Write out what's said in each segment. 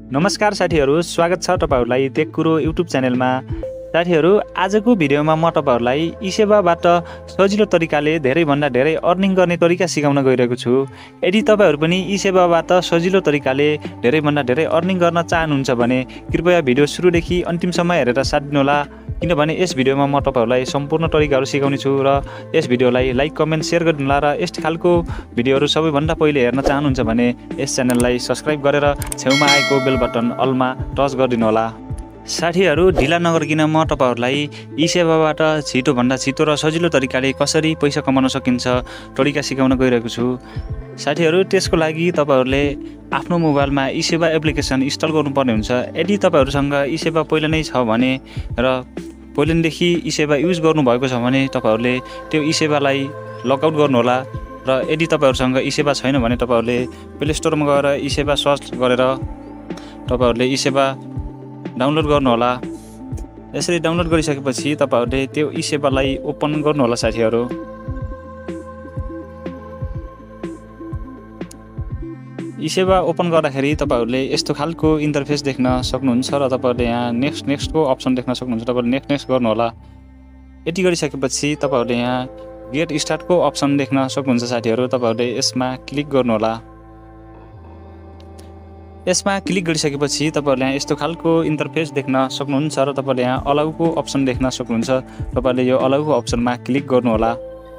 नमस्कार साथीहरू, स्वागत छ तपाईहरुलाई टेक कुरो युट्युब च्यानलमा। साथीहरू, आजको भिडियोमा म तपाईहरुलाई ई-सेवाबाट सजिलो तरिकाले धेरैभन्दा धेरै अर्निङ गर्ने तरिका सिकाउन गइरहेको छु। यदि तपाईहरु पनि ई-सेवाबाट सजिलो तरिकाले धेरैभन्दा धेरै अर्निङ गर्न चाहनुहुन्छ भने कृपया भिडियो सुरुदेखि अन्तिमसम्म हेरेर साथ दिनुहोला, किनभने यस भिडियोमा म तपाईहरुलाई सम्पूर्ण तरिकाहरू सिकाउने छु र यस भिडियोलाई लाइक, कमेन्ट, शेयर गरिदिनुहोला र यस्तै खालको भिडियोहरू सबैभन्दा पहिले हेर्न चाहनुहुन्छ भने यस च्यानललाई सब्स्क्राइब गरेर छेउमा आएको बेल बटन अलमा टच गरिदिनुहोला। साथीहरू, ढिला नगरिकन म तपाईहरुलाई ई-सेवाबाट छिटोभन्दा छिटो र सजिलो तरिकाले कसरी पैसा कमाउन सकिन्छ तरिका सिकाउन गइरहेको छु। साथीहरू, त्यसको लागि तपाईहरुले आफ्नो मोबाइलमा ई-सेवा एप्लिकेसन इन्स्टल गर्नुपर्ने हुन्छ। यदि तपाईहरुसँग ई-सेवा पहिले नै छ भने र पहिलेदेखि ई-सेवा युज गर्नुभएको छ भने तपाईहरुले त्यो ई-सेवालाई लगआउट गर्नुहोला र यदि तपाईहरुसँग ई-सेवा छैन भने तपाईहरुले प्ले स्टोरमा गएर ई-सेवा सर्च गरेर तपाईहरुले ई-सेवा डाउनलोड गर्नुहोला। यसरी डाउनलोड गरिसकेपछि तपाईहरुले त्यो ई-सेवालाई ओपन गर्नुहोला। साथीहरू, ई-सेवा ओपन गर्दाखेरि तपाईहरुले यस्तो खालको इन्टरफेस देख्न सक्नुहुन्छ र तपाईहरुले यहाँ नेक्स्टको अप्सन देख्न सक्नुहुन्छ। तपाईहरुले नेक्स्ट गर्नुहोला। यति गरिसकेपछि तपाईहरुले यहाँ गेट स्टार्टको अप्सन देख्न सक्नुहुन्छ। साथीहरू, तपाईहरुले यसमा क्लिक गर्नुहोला। यसमा क्लिक गरिसकेपछि तपाईहरुले यहाँ यस्तो खालको इन्टरफेस देख्न सक्नुहुन्छ र तपाईहरुले यहाँ अलाउको अप्सन देख्न सक्नुहुन्छ। तपाईहरुले यो अलाउको अप्सनमा क्लिक गर्नुहोला।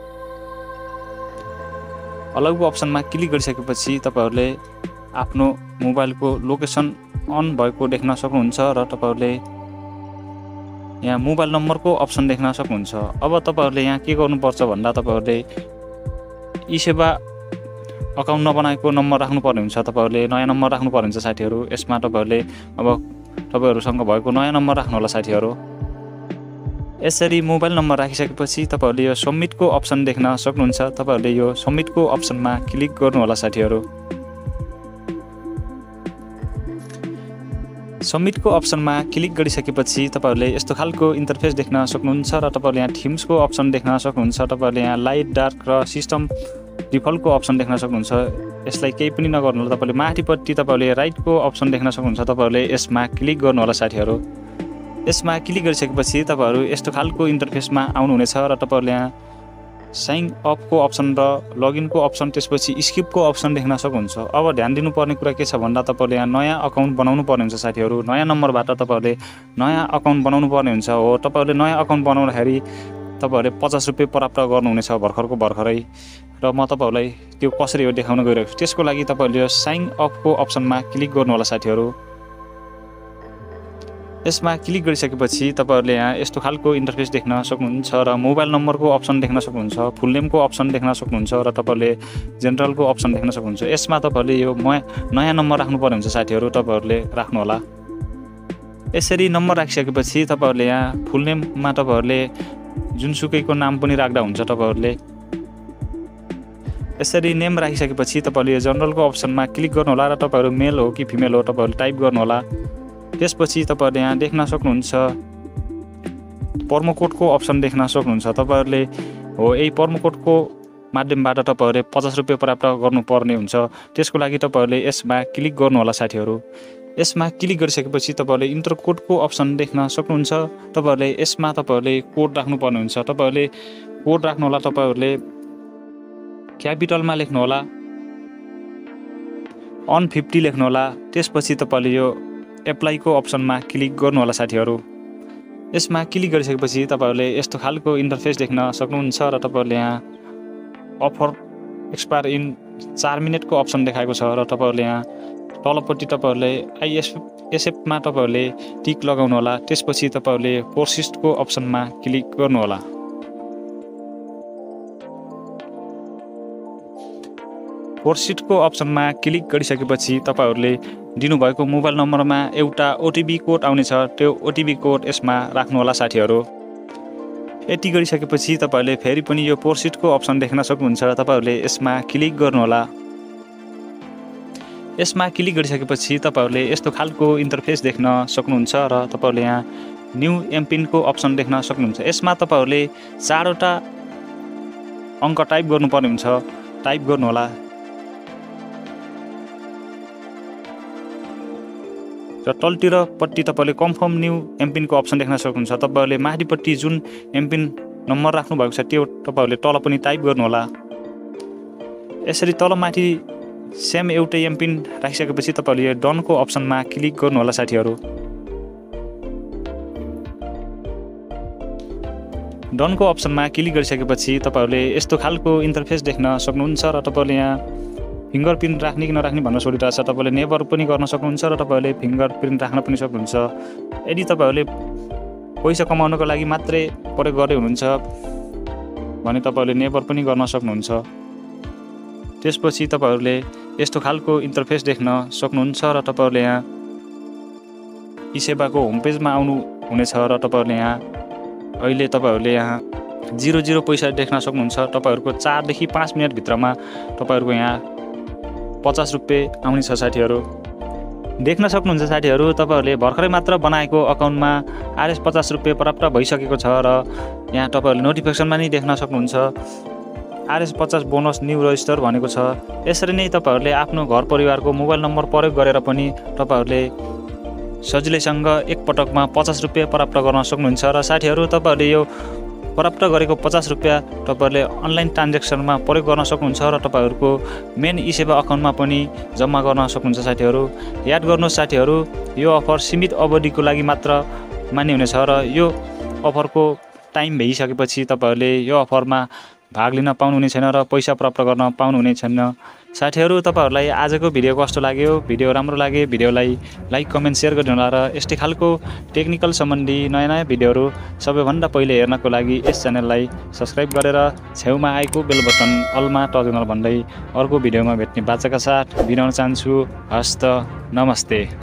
अलाउको अप्सनमा क्लिक गरिसकेपछि तपाईहरुले आफ्नो मोबाइलको लोकेसन अन भएको देख्न सक्नुहुन्छ र तपाईहरुले यहाँ मोबाइल नम्बरको अप्सन देख्न सक्नुहुन्छ। अब तपाईहरुले यहाँ के गर्नुपर्छ भन्दा तपाईहरुले ई-सेवा अकाउन्ट नबनाएको नम्बर राख्नुपर्ने हुन्छ। तपाईहरुले नयाँ नम्बर राख्नुपर्ने हुन्छ। साथीहरू, यसमा तपाईहरुले अब तपाईहरुसँग भएको नयाँ नम्बर राख्नु होला। साथीहरू, यसरी मोबाइल नम्बर राखिसकेपछि तपाईहरुले यो सबमिटको अप्सन देख्न सक्नुहुन्छ। तपाईहरुले यो सबमिटको अप्सनमा क्लिक गर्नु होला। साथीहरू, सबमिटको अप्सनमा क्लिक गरिसकेपछि तपाईहरुले यस्तो खालको इन्टरफेस देख्न सक्नुहुन्छ र तपाईहरुले यहाँ थिम्सको अप्सन देख्न सक्नुहुन्छ। तपाईहरुले यहाँ लाइट, डार्क र सिस्टम डिफल्टको अप्सन देख्न सक्नुहुन्छ। यसलाई केही पनि नगर्नु होला। तपाईहरुले माथिपट्टि तपाईहरुले राइटको अप्सन देख्न सक्नुहुन्छ। तपाईहरुले यसमा क्लिक गर्नु होला। साथीहरू, यसमा क्लिक गरिसकेपछि तपाईहरु यस्तो खालको इन्टरफेसमा आउनुहुनेछ र तपाईहरुले यहाँ साइन अपको अप्सन र लगइनको अप्सन, त्यसपछि स्किपको अप्सन देख्न सक्नुहुन्छ। अब ध्यान दिनुपर्ने कुरा के छ भन्दा तपाईहरुले यहाँ नयाँ अकाउन्ट बनाउनु पर्ने हुन्छ। साथीहरू, नयाँ नम्बरबाट तपाईहरुले नयाँ अकाउन्ट बनाउनु पर्ने हुन्छ। हो, तपाईहरुले नयाँ अकाउन्ट बनाउँदाखेरि तपाईहरुले 50 रुपैयाँ प्राप्त गर्नुहुनेछ भर्खरै र म तपाईहरुलाई त्यो कसरी हो देखाउन गइरहेको छु। त्यसको लागि तपाईहरुले साइन अपको अप्सनमा क्लिक गर्नु होला। साथीहरू, यसमा क्लिक गरिसकेपछि तपाईहरुले यहाँ यस्तो खालको इन्टरफेस देख्न सक्नुहुन्छ र मोबाइल नम्बरको अप्सन देख्न सक्नुहुन्छ, फुल नेमको अप्सन देख्न सक्नुहुन्छ र तपाईहरुले जेनरलको अप्सन देख्न सक्नुहुन्छ। यसमा तपाईहरुले यो नयाँ नम्बर राख्नुपर्ने हुन्छ। साथीहरू, तपाईहरुले राख्नु होला। यसरी नम्बर राखिसकेपछि तपाईहरुले यहाँ फुल नेममा तपाईहरुले जुनसुकैको नाम पनि राख्दा हुन्छ। तपाईहरुले यसरी नेम राखिसकेपछि तपाईहरुले जनरलको अप्सनमा क्लिक गर्नु होला र तपाईहरु मेल हो कि फिमेल हो तपाईहरुले टाइप गर्नु होला। त्यसपछि तपाईहरुले यहाँ देख्न सक्नुहुन्छ प्रोमो कोडको अप्सन देख्न सक्नुहुन्छ। तपाईहरुले हो यही प्रोमो कोडको माध्यमबाट तपाईहरुले 50 रुपैयाँ प्राप्त गर्नुपर्ने हुन्छ। त्यसको लागि तपाईहरुले यसमा क्लिक गर्नु होला। साथीहरू, यसमा क्लिक गरिसकेपछि तपाईहरुले इन्टर कोडको अप्सन देख्न सक्नुहुन्छ। तपाईहरुले यसमा तपाईहरुले कोड राख्नुपर्ने हुन्छ। तपाईहरुले कोड राख्नु होला। तपाईहरुले क्यापिटलमा लेख्नु होला, 150 लेख्नु होला। त्यसपछि तपाईहरुले यो एप्लाईको अप्सनमा क्लिक गर्नु होला। साथीहरू, यसमा क्लिक गरिसकेपछि तपाईहरुले यस्तो खालको इन्टरफेस देख्न सक्नुहुन्छ र तपाईहरुले यहाँ अफर एक्सपायर इन 4 मिनेटको अप्सन देखाएको छ र तपाईहरुले यहाँ तलपट्टि तपाईहरुले आइएसएफमा तपाईहरुले टिक लगाउनु होला। त्यसपछि तपाईहरुले प्रोसिडको अप्सनमा क्लिक गर्नु होला। प्रोसिडको अप्सनमा क्लिक गरिसकेपछि तपाईहरुले दिनुभएको मोबाइल नम्बरमा एउटा ओटिपी कोड आउनेछ। त्यो ओटिपी कोड यसमा राख्नु होला। साथीहरू, यति गरिसकेपछि तपाईहरुले फेरि पनि यो प्रोसिडको अप्सन देख्न सक्नुहुन्छ। तपाईहरुले यसमा क्लिक गर्नु होला। यसमा क्लिक गरिसकेपछि तपाईहरुले यस्तो खालको इन्टरफेस देख्न सक्नुहुन्छ र तपाईहरुले यहाँ न्यू एमपिनको अप्सन देख्न सक्नुहुन्छ। यसमा तपाईहरुले 4 वटा अङ्क टाइप गर्नुपर्ने हुन्छ। टाइप गर्नु होला। र तलतिर पट्टि तपाईँले कन्फर्म न्यू एमपिनको अप्सन देख्न सक्नुहुन्छ। तपाईँहरूले माथिपट्टि जुन एमपिन नम्बर राख्नु भएको छ त्यो तपाईँहरूले तल पनि टाइप गर्नुहोला। यसरी तलमाथि सेम एउटै एमपिन राखिसकेपछि तपाईँहरूले यो डनको अप्सनमा क्लिक गर्नुहोला साथीहरू। डनको अप्सनमा क्लिक गरिसकेपछि तपाईँहरूले यस्तो खालको इन्टरफेस देख्न सक्नुहुन्छ र तपाईँहरूले यहाँ फिङ्गरप्रिन्ट राख्ने कि नराख्ने भन्न सोधिरहेको छ। तपाईँले नेभर पनि गर्न सक्नुहुन्छ र तपाईँहरूले फिङ्गरप्रिन्ट राख्न पनि सक्नुहुन्छ। यदि तपाईँहरूले पैसा कमाउनको लागि मात्रै प्रयोग गर्दै हुनुहुन्छ भने तपाईँहरूले नेभर पनि गर्न सक्नुहुन्छ। त्यसपछि तपाईँहरूले यस्तो खालको इन्टरफेस देख्न सक्नुहुन्छ र तपाईँहरूले यहाँ ई सेवाको होम पेजमा आउनु हुनेछ र तपाईँहरूले यहाँ अहिले तपाईँहरूले यहाँ 00 पैसा देख्न सक्नुहुन्छ। तपाईँहरूको 4 देखि 5 मिनटभित्रमा तपाईँहरूको यहाँ 50 रुपियाँ आउने छ साथीहरू। देख्न सक्नुहुन्छ साथीहरू, तपाईँहरूले भर्खरै मात्र बनाएको अकाउन्टमा RS 50 रुपियाँ प्राप्त भइसकेको छ र यहाँ तपाईँहरूले नोटिफिकेसनमा नै देख्न सक्नुहुन्छ RS 50 बोनस न्यू रजिस्टर भनेको छ। यसरी नै तपाईँहरूले आफ्नो घर परिवारको मोबाइल नम्बर प्रयोग गरेर पनि तपाईँहरूले सजिलैसँग एक पटकमा 50 रुपियाँ प्राप्त गर्न सक्नुहुन्छ। र साथीहरू, तपाईँहरूले यो प्राप्त गरेको 50 रुपियाँ तपाईँहरूले अनलाइन ट्रान्ज्याक्सनमा प्रयोग गर्न सक्नुहुन्छ र तपाईँहरूको मेन ई सेवा अकाउन्टमा पनि जम्मा गर्न सक्नुहुन्छ साथीहरू। याद गर्नुहोस् साथीहरू, यो अफर सीमित अवधिको लागि मात्र मान्य हुनेछ र यो अफरको टाइम भइसकेपछि तपाईँहरूले यो अफरमा भाग लिन पाउनुहुने छैन र पैसा प्राप्त गर्न पाउनुहुने छैन। साथीहरू, तपाईँहरूलाई आजको भिडियो कस्तो लाग्यो? भिडियो राम्रो लागे भिडियोलाई लाइक कमेन्ट सेयर गरिदिनु होला र यस्तै खालको टेक्निकल सम्बन्धी नयाँ नयाँ भिडियोहरू सबैभन्दा पहिले हेर्नको लागि यस च्यानललाई सब्सक्राइब गरेर छेउमा आएको बेल बटन अलमा टच गर्नु भन्दै अर्को भिडियोमा भेट्ने बाचाका साथ बिराउन चाहन्छु। हस्त नमस्ते।